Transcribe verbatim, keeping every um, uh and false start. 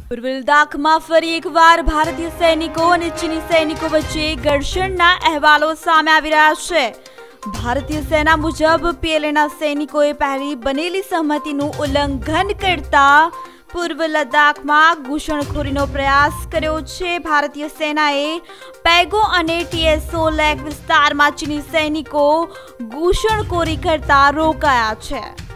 પૂર્વ લદ્દાખમાં ફરી એકવાર ભારતીય સૈનિકો અને ચીની સૈનિકો વચ્ચે ઘર્ષણના અહેવાલો સામે આવી રહ્યા છે। ભારતીય સેના મુજબ પીએલએના સૈનિકોએ પહેલી બનેલી સહમતિનું ઉલ્લંઘન કરતા પૂર્વ લદ્દાખમાં ઘૂસણખોરીનો પ્રયાસ કર્યો છે। ભારતીય સેનાએ પેગો અને ટીએસઓ લેક વિસ્તારમાં ચીની સૈનિકો ઘૂસણખોરી કરતા રોકાયા છે।